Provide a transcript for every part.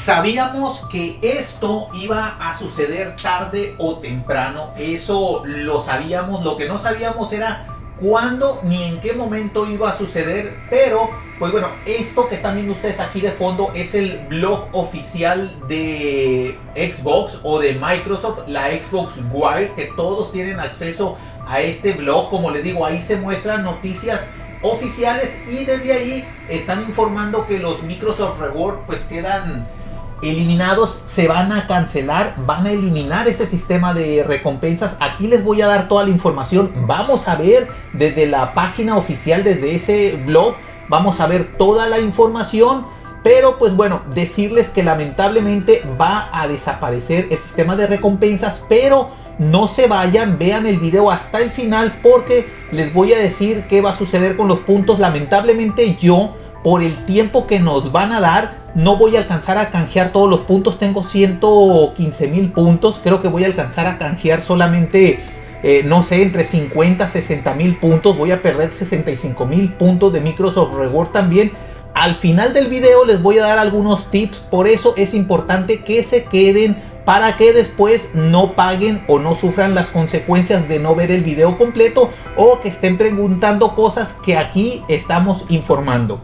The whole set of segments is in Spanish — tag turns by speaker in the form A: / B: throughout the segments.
A: sabíamos que esto iba a suceder tarde o temprano, eso lo sabíamos. Lo que no sabíamos era cuándo ni en qué momento iba a suceder, pero pues bueno, esto que están viendo ustedes aquí de fondo es el blog oficial de Xbox o de Microsoft, la Xbox Wire, que todos tienen acceso a este blog. Como les digo, ahí se muestran noticias oficiales y desde ahí están informando que los Microsoft Reward pues quedan eliminados, se van a cancelar, van a eliminar ese sistema de recompensas. Aquí les voy a dar toda la información. Vamos a ver desde la página oficial, desde ese blog, vamos a ver toda la información. Pero pues bueno, decirles que lamentablemente va a desaparecer el sistema de recompensas, pero no se vayan, vean el video hasta el final porque les voy a decir qué va a suceder con los puntos. Lamentablemente yo, por el tiempo que nos van a dar, no voy a alcanzar a canjear todos los puntos. Tengo 115,000 puntos. Creo que voy a alcanzar a canjear solamente, no sé, entre 50 a 60,000 puntos. Voy a perder 65,000 puntos de Microsoft Reward también. Al final del video les voy a dar algunos tips. Por eso es importante que se queden para que después no paguen o no sufran las consecuencias de no ver el video completo o que estén preguntando cosas que aquí estamos informando.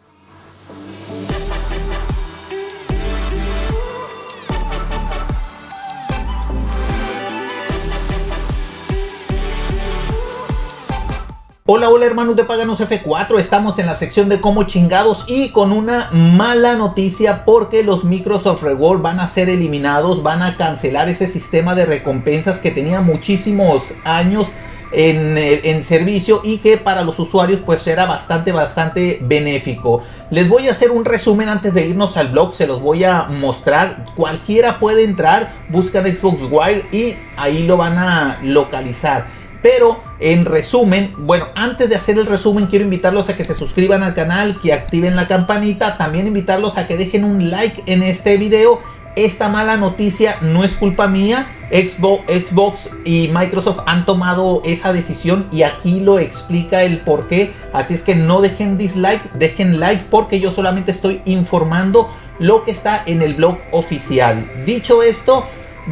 A: Hola, hola hermanos de Paganos F4, estamos en la sección de cómo chingados y con una mala noticia porque los Microsoft Reward van a ser eliminados, van a cancelar ese sistema de recompensas que tenía muchísimos años en servicio y que para los usuarios pues era bastante benéfico. Les voy a hacer un resumen antes de irnos al blog, se los voy a mostrar. Cualquiera puede entrar, buscan Xbox Wire y ahí lo van a localizar. Pero en resumen, bueno, antes de hacer el resumen quiero invitarlos a que se suscriban al canal, que activen la campanita, también invitarlos a que dejen un like en este video. Esta mala noticia no es culpa mía, Xbox y Microsoft han tomado esa decisión y aquí lo explica el por qué. Así es que no dejen dislike, dejen like porque yo solamente estoy informando lo que está en el blog oficial. Dicho esto,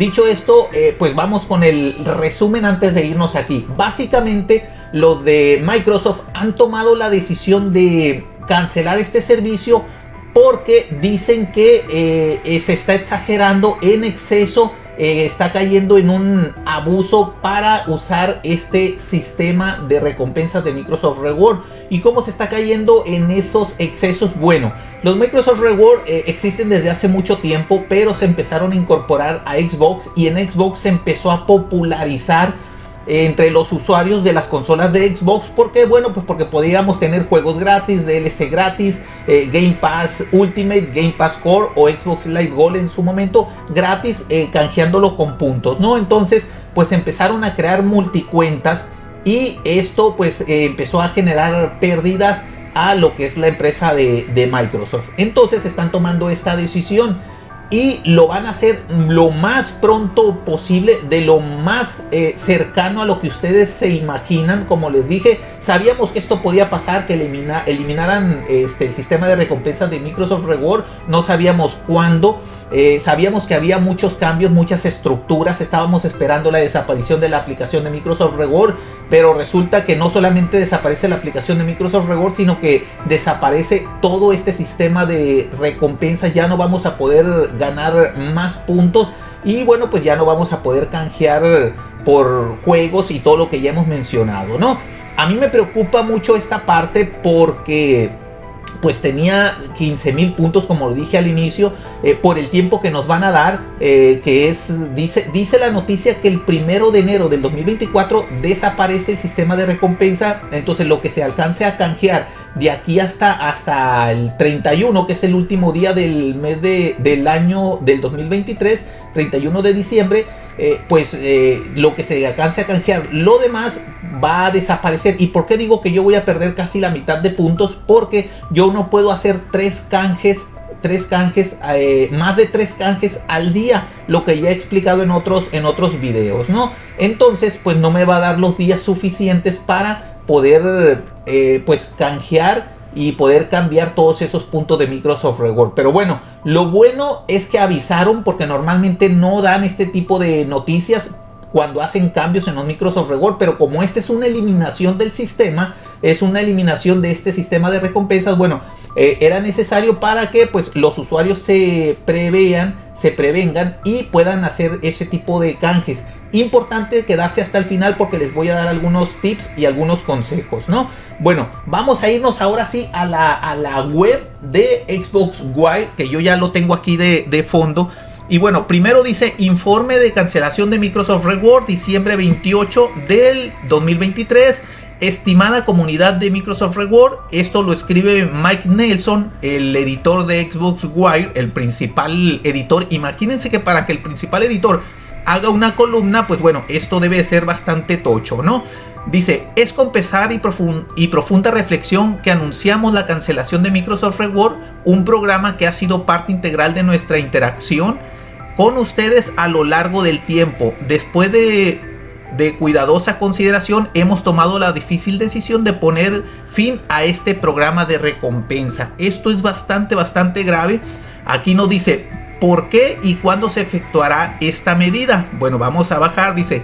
A: pues vamos con el resumen antes de irnos aquí. Básicamente, los de Microsoft han tomado la decisión de cancelar este servicio porque dicen que se está exagerando en exceso, está cayendo en un abuso para usar este sistema de recompensas de Microsoft Reward. ¿Y cómo se está cayendo en esos excesos? Bueno, los Microsoft Reward existen desde hace mucho tiempo, pero se empezaron a incorporar a Xbox y en Xbox se empezó a popularizar entre los usuarios de las consolas de Xbox. ¿Por qué? Bueno, pues porque podíamos tener juegos gratis, DLC gratis, Game Pass Ultimate, Game Pass Core o Xbox Live Gold en su momento gratis, canjeándolo con puntos, ¿no? Entonces, pues empezaron a crear multicuentas y esto pues empezó a generar pérdidas a lo que es la empresa de Microsoft. Entonces están tomando esta decisión y lo van a hacer lo más pronto posible, de lo más cercano a lo que ustedes se imaginan. Como les dije, sabíamos que esto podía pasar, que eliminaran el sistema de recompensas de Microsoft Reward. No sabíamos cuándo. Sabíamos que había muchos cambios, muchas estructuras. Estábamos esperando la desaparición de la aplicación de Microsoft Reward, pero resulta que no solamente desaparece la aplicación de Microsoft Reward, sino que desaparece todo este sistema de recompensas. Ya no vamos a poder ganar más puntos y bueno, pues ya no vamos a poder canjear por juegos y todo lo que ya hemos mencionado, ¿no? A mí me preocupa mucho esta parte porque pues tenía 15,000 puntos, como lo dije al inicio, por el tiempo que nos van a dar, que es, dice la noticia que el 1 de enero del 2024 desaparece el sistema de recompensa. Entonces lo que se alcance a canjear de aquí hasta el 31, que es el último día del mes del año del 2023, 31 de diciembre, lo que se alcance a canjear, lo demás va a desaparecer. ¿Y por qué digo que yo voy a perder casi la mitad de puntos? Porque yo no puedo hacer más de 3 canjes al día, lo que ya he explicado en otros videos, ¿no? Entonces pues no me va a dar los días suficientes para poder pues canjear y poder cambiar todos esos puntos de Microsoft Reward. Pero bueno, lo bueno es que avisaron, porque normalmente no dan este tipo de noticias cuando hacen cambios en los Microsoft Reward, pero como esta es una eliminación del sistema, es una eliminación de este sistema de recompensas, bueno, era necesario para que pues los usuarios se prevengan y puedan hacer ese tipo de canjes. Importante quedarse hasta el final porque les voy a dar algunos tips y algunos consejos, ¿no? Bueno, vamos a irnos ahora sí a la web de Xbox Wire, que yo ya lo tengo aquí de fondo. Y bueno, primero dice informe de cancelación de Microsoft Reward, diciembre 28 del 2023. Estimada comunidad de Microsoft Reward, esto lo escribe Mike Nelson, el editor de Xbox Wire, el principal editor. Imagínense que para que el principal editor haga una columna, pues bueno, esto debe ser bastante tocho, ¿no? Dice, es con pesar y profunda reflexión que anunciamos la cancelación de Microsoft Reward, un programa que ha sido parte integral de nuestra interacción con ustedes a lo largo del tiempo. Después de cuidadosa consideración, hemos tomado la difícil decisión de poner fin a este programa de recompensa. Esto es bastante grave. Aquí nos dice por qué y cuándo se efectuará esta medida. Bueno, vamos a bajar. Dice,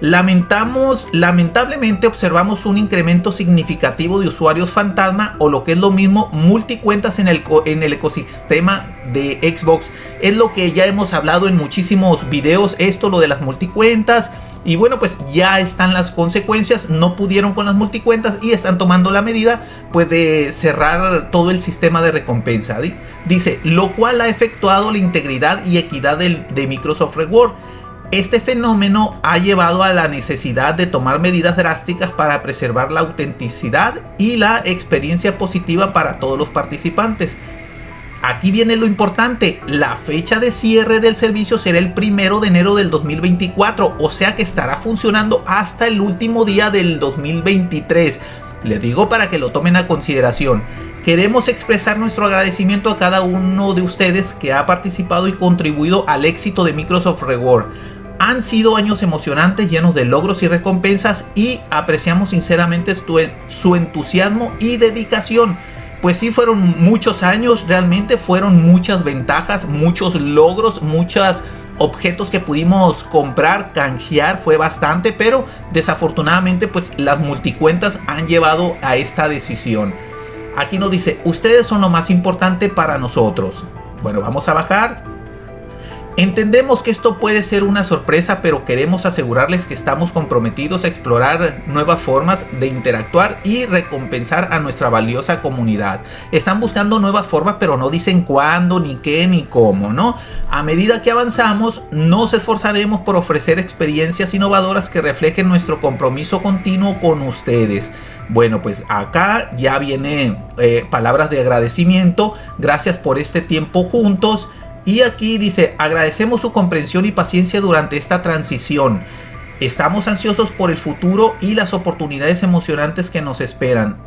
A: lamentablemente observamos un incremento significativo de usuarios fantasma, o lo que es lo mismo, multicuentas en el ecosistema de Xbox. Es lo que ya hemos hablado en muchísimos videos, esto, lo de las multicuentas. Y bueno, pues ya están las consecuencias, no pudieron con las multicuentas y están tomando la medida pues de cerrar todo el sistema de recompensa. Dice, lo cual ha efectuado la integridad y equidad de Microsoft Reward. Este fenómeno ha llevado a la necesidad de tomar medidas drásticas para preservar la autenticidad y la experiencia positiva para todos los participantes. Aquí viene lo importante, la fecha de cierre del servicio será el 1 de enero del 2024, o sea que estará funcionando hasta el último día del 2023. Les digo para que lo tomen a consideración. Queremos expresar nuestro agradecimiento a cada uno de ustedes que ha participado y contribuido al éxito de Microsoft Reward. Han sido años emocionantes, llenos de logros y recompensas, y apreciamos sinceramente su entusiasmo y dedicación. Pues sí, fueron muchos años, realmente fueron muchas ventajas, muchos logros, muchos objetos que pudimos comprar, canjear, fue bastante, pero desafortunadamente pues las multicuentas han llevado a esta decisión. Aquí nos dice, ustedes son lo más importante para nosotros. Bueno, vamos a bajar. Entendemos que esto puede ser una sorpresa, pero queremos asegurarles que estamos comprometidos a explorar nuevas formas de interactuar y recompensar a nuestra valiosa comunidad. Están buscando nuevas formas, pero no dicen cuándo, ni qué, ni cómo, ¿no? A medida que avanzamos, nos esforzaremos por ofrecer experiencias innovadoras que reflejen nuestro compromiso continuo con ustedes. Bueno, pues acá ya viene palabras de agradecimiento. Gracias por este tiempo juntos. Y aquí dice, agradecemos su comprensión y paciencia durante esta transición. Estamos ansiosos por el futuro y las oportunidades emocionantes que nos esperan.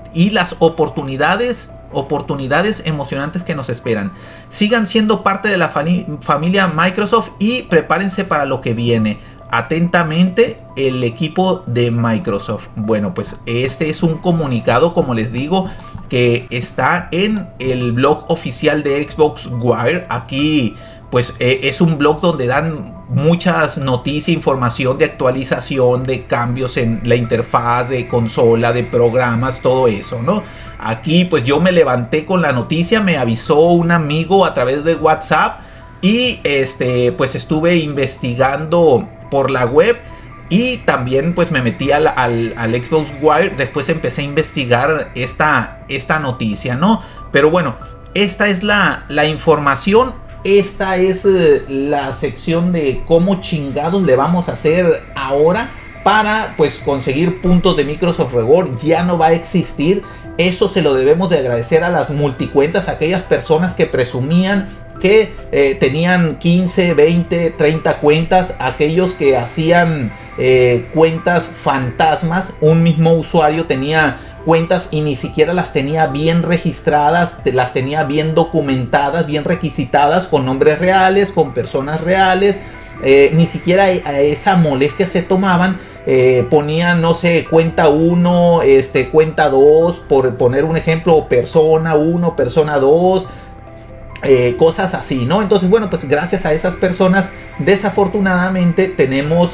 A: Emocionantes que nos esperan. Sigan siendo parte de la familia Microsoft y prepárense para lo que viene. Atentamente, el equipo de Microsoft. Bueno, pues este es un comunicado, como les digo, que está en el blog oficial de Xbox Wire. Aquí pues es un blog donde dan muchas noticias, información de actualización, de cambios en la interfaz de consola, de programas, todo eso, ¿no? Aquí pues yo me levanté con la noticia, me avisó un amigo a través de WhatsApp y pues estuve investigando por la web. Y también pues me metí al Xbox Wire. Después empecé a investigar esta noticia, ¿no? Pero bueno, esta es la información. Esta es la sección de cómo chingados le vamos a hacer ahora para pues conseguir puntos de Microsoft Reward. Ya no va a existir. Eso se lo debemos de agradecer a las multicuentas, a aquellas personas que presumían que tenían 15, 20, 30 cuentas, aquellos que hacían cuentas fantasmas. Un mismo usuario tenía cuentas y ni siquiera las tenía bien registradas, las tenía bien documentadas, bien requisitadas, con nombres reales, con personas reales. Ni siquiera a esa molestia se tomaban. ponían, no sé, cuenta 1, cuenta 2, por poner un ejemplo, o persona 1, persona 2, cosas así, ¿no? Entonces, bueno, pues gracias a esas personas, desafortunadamente tenemos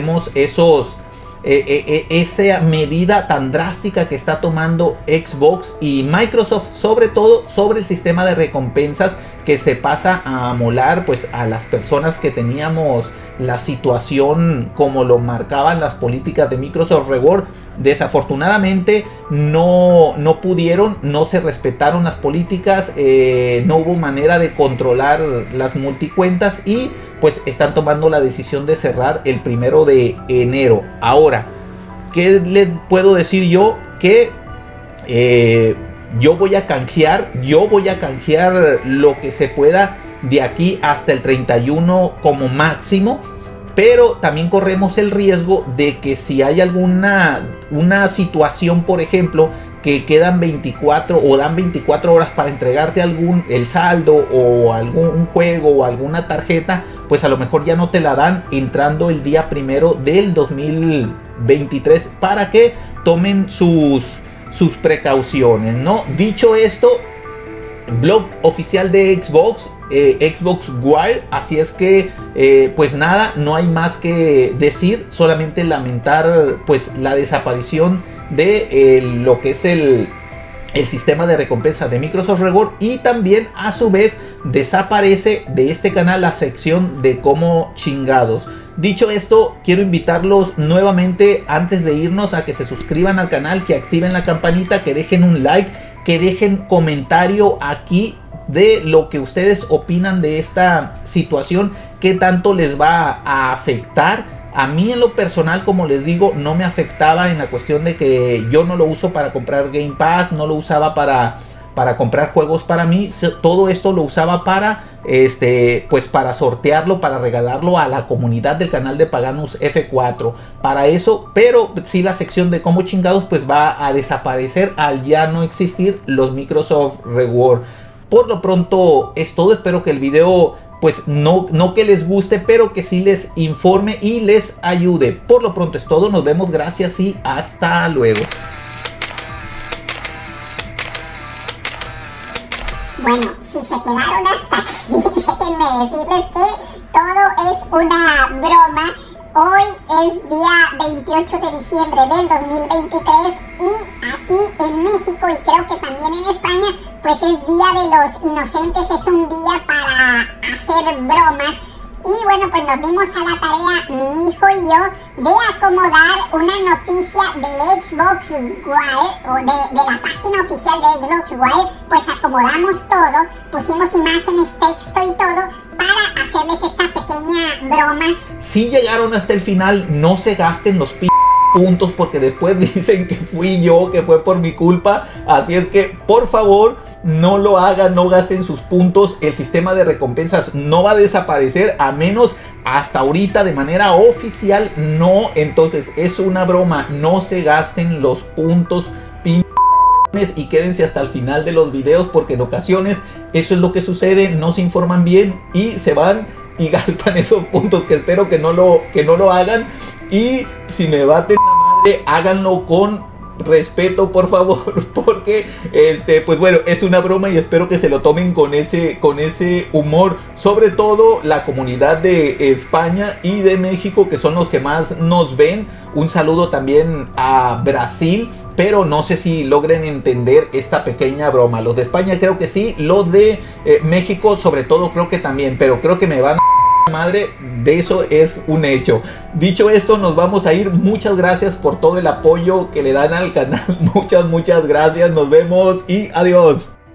A: esa medida tan drástica que está tomando Xbox y Microsoft, sobre todo sobre el sistema de recompensas, que se pasa a amolar pues a las personas que teníamos la situación como lo marcaban las políticas de Microsoft Reward. Desafortunadamente no pudieron, no se respetaron las políticas, no hubo manera de controlar las multicuentas y pues están tomando la decisión de cerrar el 1 de enero. Ahora, ¿qué les puedo decir yo? Que yo voy a canjear lo que se pueda de aquí hasta el 31 como máximo, pero también corremos el riesgo de que si hay una situación, por ejemplo, que quedan 24 o dan 24 horas para entregarte el saldo o algún juego o alguna tarjeta, pues a lo mejor ya no te la dan entrando el día 1 del 2023, para que tomen sus precauciones, ¿no? Dicho esto, blog oficial de Xbox, Xbox Wild, así es que pues nada, no hay más que decir, solamente lamentar pues la desaparición de lo que es el sistema de recompensa de Microsoft Reward, y también a su vez desaparece de este canal la sección de cómo chingados. Dicho esto, quiero invitarlos nuevamente antes de irnos a que se suscriban al canal, que activen la campanita, que dejen un like, que dejen comentario aquí de lo que ustedes opinan de esta situación, qué tanto les va a afectar. A mí en lo personal, como les digo, no me afectaba en la cuestión de que yo no lo uso para comprar Game Pass, no lo usaba para comprar juegos para mí. Todo esto lo usaba para pues para sortearlo, para regalarlo a la comunidad del canal de Paganus F4, para eso. Pero sí, la sección de cómo chingados pues va a desaparecer al ya no existir los Microsoft Reward. Por lo pronto es todo. Espero que el video pues no que les guste, pero que sí les informe y les ayude. Por lo pronto es todo. Nos vemos, gracias y hasta luego.
B: Bueno, si se quedaron hasta aquí, déjenme decirles que todo es una broma. Hoy es día 28 de diciembre del 2023 y aquí en México, y creo que también en España, pues es Día de los Inocentes, es un día para hacer bromas. Y bueno, pues nos dimos a la tarea, mi hijo y yo, de acomodar una noticia de Xbox Wild, o de la página oficial de Xbox Wild. Pues acomodamos todo, pusimos imágenes, texto y todo, para hacerles esta pequeña broma.
A: Si llegaron hasta el final, no se gasten los puntos, porque después dicen que fui yo, que fue por mi culpa. Así es que por favor no lo hagan, no gasten sus puntos. El sistema de recompensas no va a desaparecer, a menos hasta ahorita de manera oficial no. Entonces es una broma, no se gasten los puntos y quédense hasta el final de los videos, porque en ocasiones eso es lo que sucede, no se informan bien y se van y gastan esos puntos, que espero que no lo hagan. Y si me baten la madre, háganlo con respeto, por favor, porque pues bueno, es una broma y espero que se lo tomen con ese humor, sobre todo la comunidad de España y de México, que son los que más nos ven. Un saludo también a Brasil, pero no sé si logren entender esta pequeña broma. Los de España creo que sí, los de México sobre todo creo que también, pero creo que me van a madre, de eso es un hecho. Dicho esto, nos vamos a ir. Muchas gracias por todo el apoyo que le dan al canal. Muchas gracias. Nos vemos y adiós.